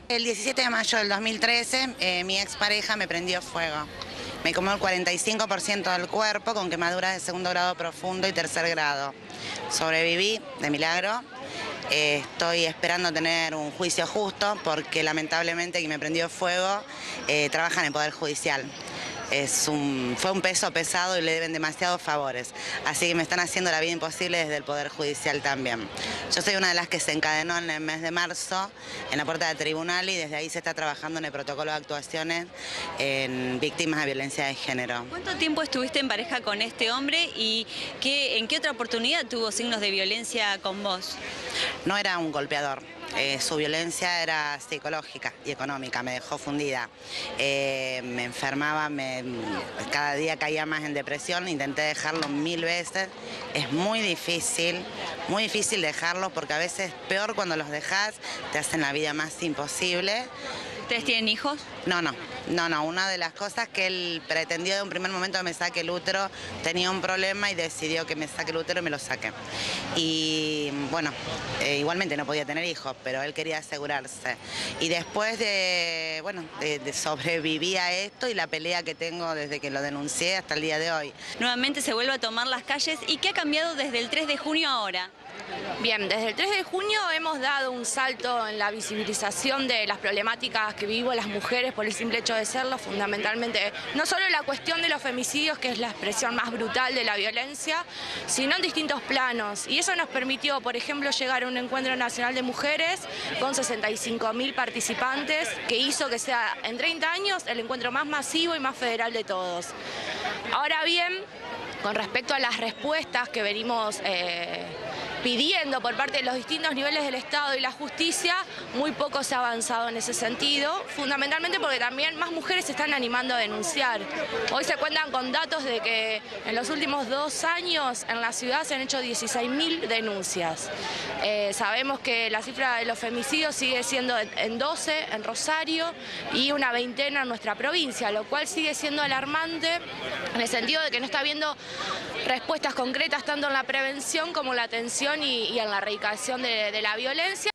El 17 de mayo del 2013, mi expareja me prendió fuego. Me quemó el 45% del cuerpo con quemaduras de segundo grado profundo y tercer grado. Sobreviví de milagro. Estoy esperando tener un juicio justo porque lamentablemente quien me prendió fuego trabaja en el Poder Judicial. Fue un peso pesado y le deben demasiados favores, así que me están haciendo la vida imposible desde el Poder Judicial también. Yo soy una de las que se encadenó en el mes de marzo en la puerta del tribunal y desde ahí se está trabajando en el protocolo de actuaciones en víctimas de violencia de género. ¿Cuánto tiempo estuviste en pareja con este hombre y en qué otra oportunidad tuvo signos de violencia con vos? No era un golpeador. Su violencia era psicológica y económica, me dejó fundida. Me enfermaba, cada día caía más en depresión, intenté dejarlo 1000 veces. Es muy difícil dejarlo porque a veces peor cuando los dejas, te hacen la vida más imposible. ¿Ustedes tienen hijos? No. Una de las cosas que él pretendió de un primer momento que me saque el útero, tenía un problema y decidió que me saque el útero y me lo saque. Y bueno, igualmente no podía tener hijos, pero él quería asegurarse. Y después de sobrevivir a esto y la pelea que tengo desde que lo denuncié hasta el día de hoy. Nuevamente se vuelve a tomar las calles. ¿Y qué ha cambiado desde el 3 de junio ahora? Bien, desde el 3 de junio hemos dado un salto en la visibilización de las problemáticas que vivimos las mujeres por el simple hecho de serlo, fundamentalmente no solo la cuestión de los femicidios, que es la expresión más brutal de la violencia, sino en distintos planos. Y eso nos permitió, por ejemplo, llegar a un encuentro nacional de mujeres con 65.000 participantes, que hizo que sea en 30 años el encuentro más masivo y más federal de todos. Ahora bien, con respecto a las respuestas que venimos pidiendo por parte de los distintos niveles del Estado y la justicia, muy poco se ha avanzado en ese sentido, fundamentalmente porque también más mujeres se están animando a denunciar. Hoy se cuentan con datos de que en los últimos 2 años en la ciudad se han hecho 16.000 denuncias. Sabemos que la cifra de los femicidios sigue siendo en 12 en Rosario y una veintena en nuestra provincia, lo cual sigue siendo alarmante en el sentido de que no está habiendo respuestas concretas tanto en la prevención como en la atención y en la erradicación de la violencia.